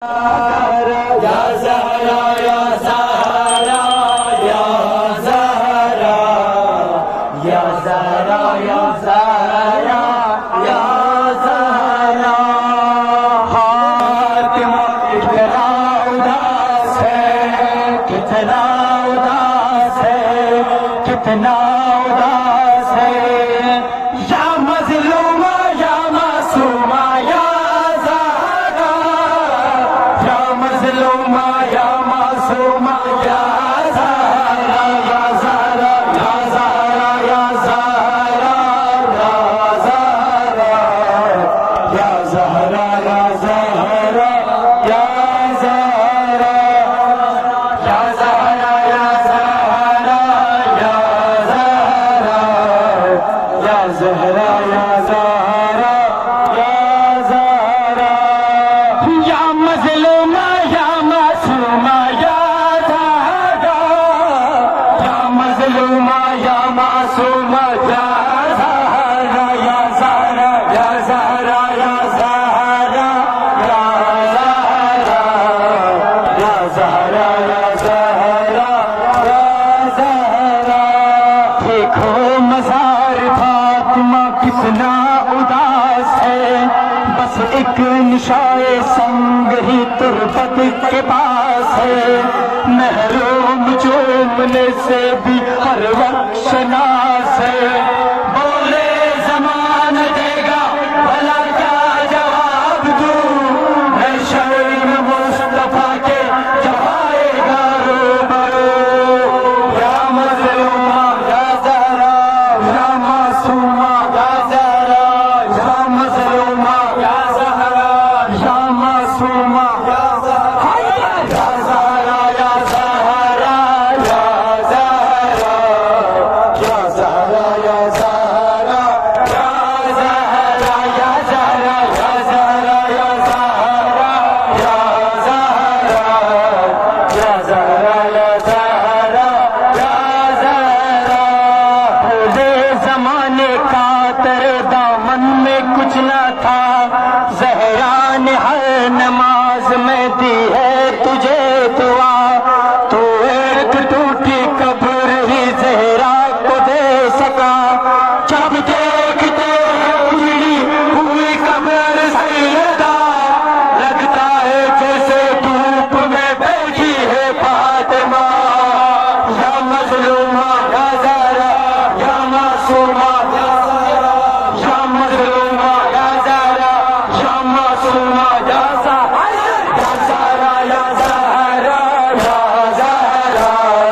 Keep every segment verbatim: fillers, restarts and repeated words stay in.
کتنا اداس ہے یا مظلومہ یا معصومہ یا زہرا، یا مظلومہ یا معصومہ یا زہرا، یا زہرا یا زہرا یا زہرا یا زہرا یا زہرا یا زہرا یا زہرا یا زہرا یا زہرا یا زہرا یا زہرا، یا مظلومہ یا معصومہ یا زہرا، یا مظلومہ یا معصومہ یا زہرا، یا زہرا یا زہرا یا زہرا یا زہرا یا زہرا یا زہرا، دیکھو مزار فاطمہ کتنا اداس ہے، بس ایک نشائے سنگ ہی تربت کے پاس ہے، محروم چومنے سے بھی ہر وقت شناس ہے، بولے زمانہ دے گا بھلا کیا جواب دوں، میں شرم مصطفیٰ کے جب آئے گا روبرو، یا مظلومہ یا زہرا یا معصومہ یا زہرا، یا مظلومہ یا زہرا یا معصومہ یا زہرا، یا زہرا یا زہرا یا زہرا، یا زہرا یا زہرا یا زہرا، یا زہرا یا زہرا یا زہرا یا زہرا، یا زہرا یا زہرا یا زہرا، بھولے زمانے کا تیرے دامن میں کچھ نہ تھا، زہرا نے ہر نماز میں دی ہے تجھے دعا، تو ایک ٹوٹی قبر ہی زہرا کو دے سکا، جب دیکھتے اجڑی ہوئی قبر سیدہ، لگتا ہے جیسے دھوپ میں بیٹھی ہے فاطمہ، یا مظلومہ یا زہرا یا معصومہ یا زہرا، یا مظلومہ یا زہرا یا معصومہ یا زہرا، یا زہرا یا زہرا یا زہرا،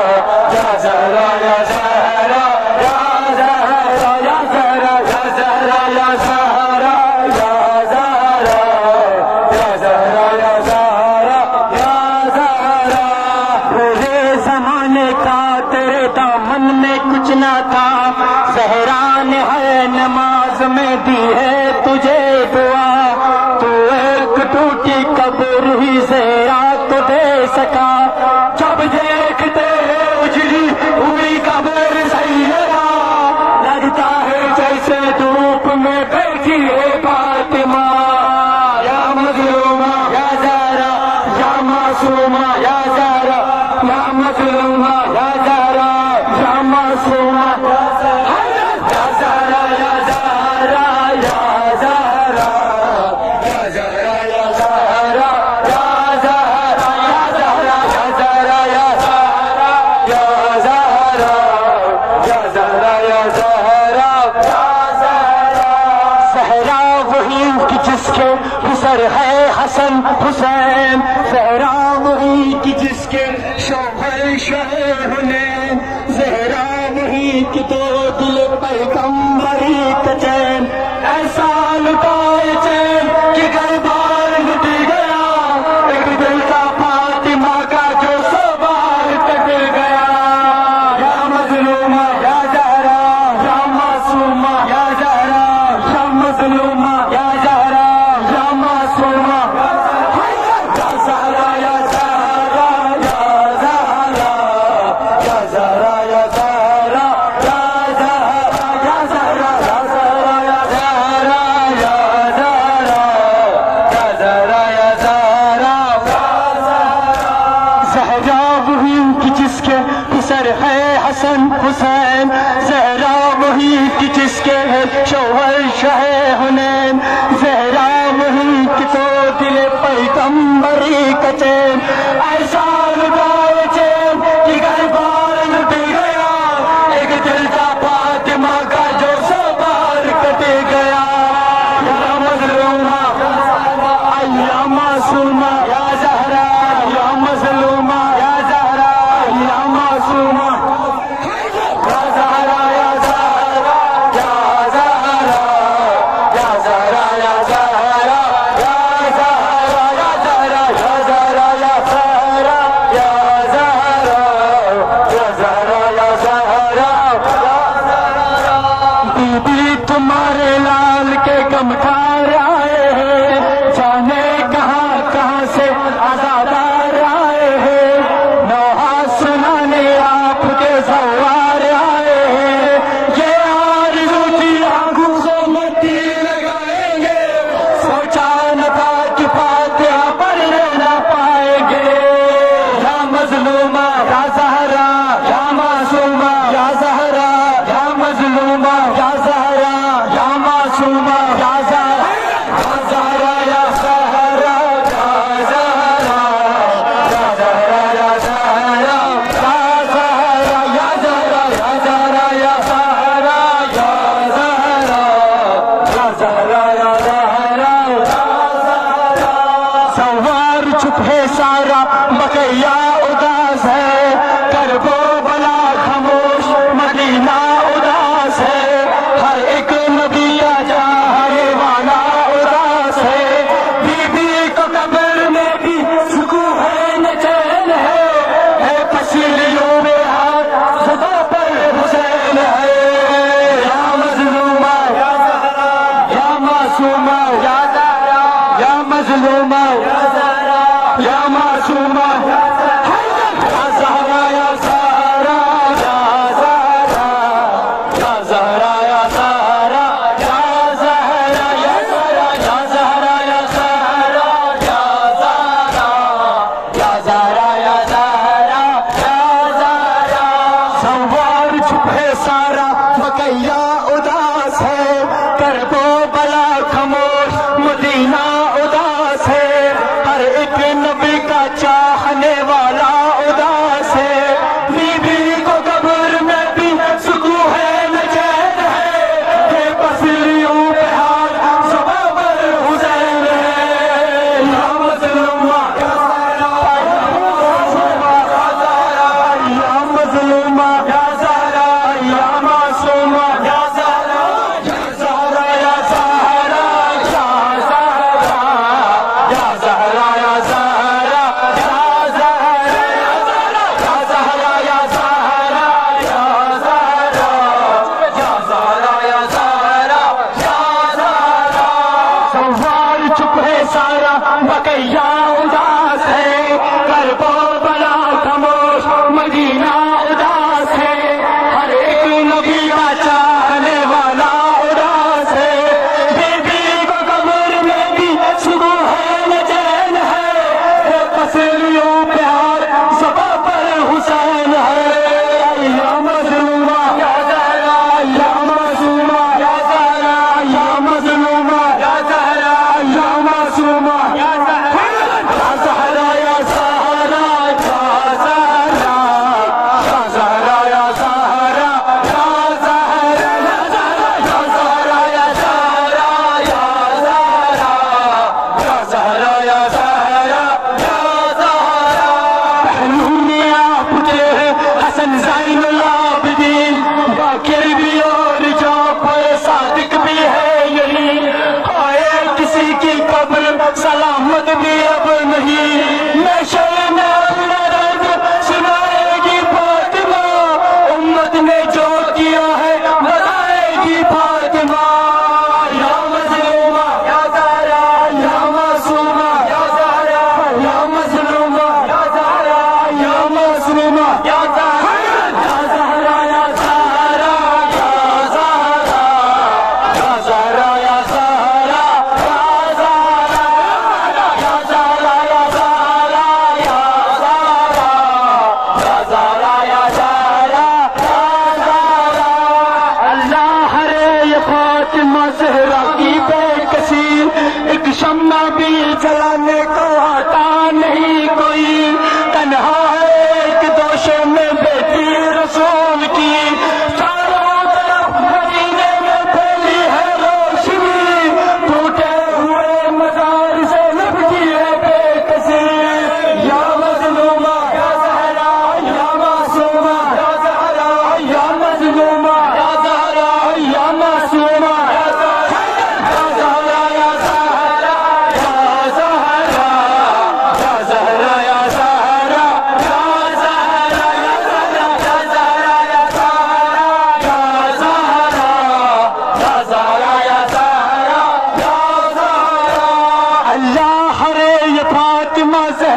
یا زہرا یا زہرا یا زہرا، یا زہرا یا زہرا یا زہرا یا زہرا، یا زہرا یا زہرا یا زہرا، پورے زمانے کا تیرے دامن میں کچھ نہ تھا، زہرا نے ہر نماز میں دی ہے تجھے دعا، تو ایک ٹوٹی قبر ہی زہرا کو دے سکا، جب دیکھتے اجڑی ہوئی قبر سیدہ، لگتا ہے جیسے دھوپ میں بیٹھی ہے فاطمہ، یا مظلومہ یا زہرا یا معصومہ یا زہرا، یا مظلومہ یا زہرا یا معصومہ یا زہرا، یا زہرا یا زہرا یا زہرا، یا زہرا یا زہرا یا زہرا، یا زہرا یا زہرا یا زہرا، یا زہرا یا زہرا یا زہرا، زہرا وہی کہ جس کے حسر ہے حسن حسین، زہرا وہی کہ جس کے شوہر شاہ حنین، زہرا وہی کہ دو دل پیغمبری کا چین، ایسا لٹائے چین کہ گھر بار لٹ گیا، ایک دل کا فاطمہ کا جو سو بار کٹ گیا، یا مظلومہ یا زہرا یا معصومہ یا زہرا، یا مظلومہ یا زہرا یا معصومہ یا زہرا، یا زہرا یا زہرا، یا زہرا یا زہرا یا زہرا، زہرا وہی کہ جس کے پسر ہے حسن حسین، زہرا وہی کہ جس کے ہے شوہر شاہ حنین، زہرا وہی کہ تو دل پیغمبری کا چین، ایسا لگائے چین کہ گھر بار لٹ گیا، ایک دل کا فاطمہ کا جو سو بار کٹ گیا، یا مظلومہ یا معصومہ یا زہرا، یا مظلومہ یا زہرا یا معصومہ، یا زہرا یا زہرا یا زہرا یا زہرا یا زہرا یا زہرا یا زہرا یا زہرا یا زہرا یا زہرا یا زہرا یا زہرا، بی بی تمہارے لال کے غم کھار آئے ہیں، جانے کہاں کہاں سے آزادار آئے ہیں، نوحہ سنانے آپ کے سوار آئے ہیں، یہ آرزو تھی آنکھوں سے مٹی لگائیں گے، سوچا نہ تھا کہ فاتحہ پڑھنے نہ پائیں گے، یا مظلومہ یا زہرا یا معصومہ یا زہرا یا مظلومہ یا زہرا یا معصومہ یا زہرا یا زہرا یا زہرا یا زہرا یا زہرا یا زہرا یا زہرا یا زہرا یا زہرا یا زہرا یا زہرا یا زہرا یا زہرا، سوار چپ ہے سارا بقیہ اداس ہے، کرب و بلا خاموش مدینہ اداس ہے، ہر ایک نبی جانے والا اداس ہے، بی بی کو قبر میں بھی سکون ہے نہ چین ہے، ہے پسلیوں میں ہاتھ زبا پر حسین ہے، یا مظلومہ یا زہرا یا معصومہ یا زہرا یا مظلومہ یا زہرا یا معصومہ یا زہرا یا زہرا یا زہرا یا زہرا یا زہرا یا زہرا یا زہرا یا زہرا یا زہرا یا زہرا یا زہرا یا زہرا یا زہرا، سوار چھپ ہے سارا بقیہ اداس ہے، کرب و بلا خاموش مدینہ اداس ہے، ہر ایک نبی کا چاہنے والا اداس ہے، بی بی کو قبر میں بھی سکون ہے نہ چین ہے، بے پسلیوں پہ ہاتھ زبا پر حسین ہے، یا مظلومہ یا زہرا یا مظلومہ یا زہرا یا معصومہ یا زہرا یا زہرا یا زہرا یا زہرا یا زہرا یا زہرا یا زہرا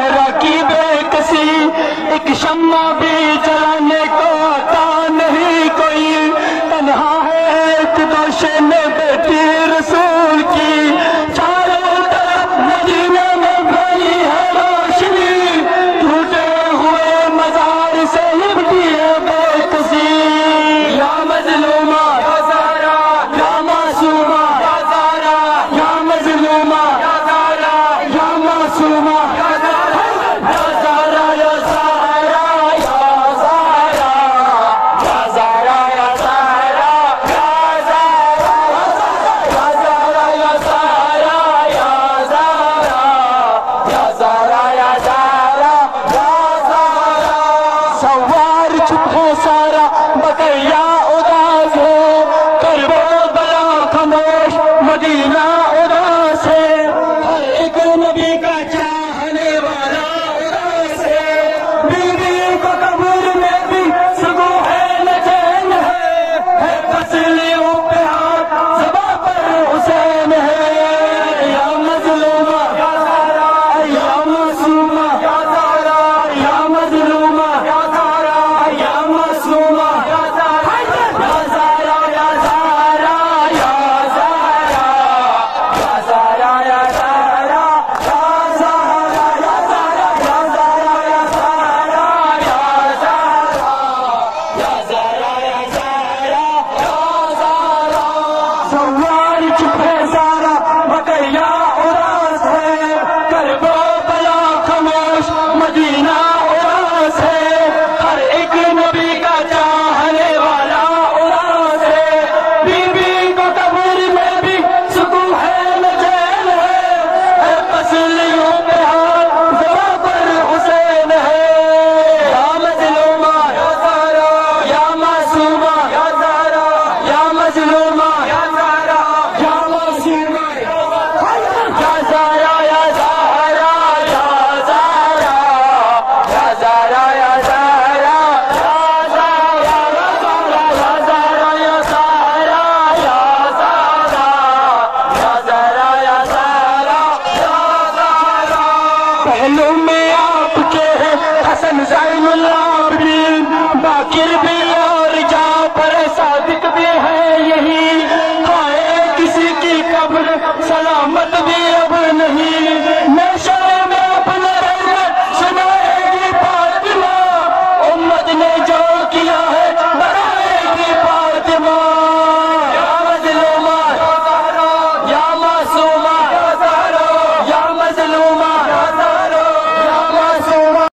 زہرا کی بے کسی، ایک شمع بھی جلانے کو آتا نہیں کوئی، تنہا ہے ایک دوشن بیٹی رسول کی، چاروں طرف مدینہ میں بھری ہے روشنی، ٹوٹے ہوئے مزار سے لپٹی ہے بے کسی، یا مظلومہ یا زہرا یا معصومہ یا زہرا یا مظلومہ یا زہرا یا معصومہ یا زہرا یا زہرا یا زہرا یا زہرا یا زہرا یا زہرا یا زہرا یا زہرا یا زہرا یا زہرا یا زہرا یا زہرا یا زہرا سوار چپ ہے سارا بقیہ اداس ہے، کربو بلا خاموش مدینہ اداس ہے، ہر ایک نبی کا چاہنے والا اداس ہے، بیوی کو قبر میں بھی سگو ہے نہ چین ہے، ہے پسلیوں پہ ہاتھ زباں پر حسین ہے، یا مظلومہ یا زہرا یا معصومہ یا زہرا یا مظلومہ یا زہرا یا معصومہ یا زہرا یا زہرا یا زہرا یا زہرا یا زہرا یا زہرا یا زہرا یا زہرا یا زہرا یا زہرا یا زہرا یا زہرا یا زہرا یا زہرا سوار چپ ہے سارا بقیہ اداس ہے، کربو بلا خاموش مدینہ اداس ہے، ہر ایک نبی کا چاہنے والا اداس ہے، بیوی کو قبر میں بھی سکون ہے نہ چین ہے، ہے پسلیوں پہ ہاتھ زباں پر حسین ہے، یا مظلومہ یا زہرا یا معصومہ یا زہرا یا مظلومہ یا زہرا یا معصومہ یا زہرا یا زہرا یا زہرا یا زہرا یا زہرا یا زہرا یا زہرا یا زہرا یا زہرا یا زہرا یا زہرا یا زہرا پہلو میں آپ کے حسن زین العابدین باقر بھی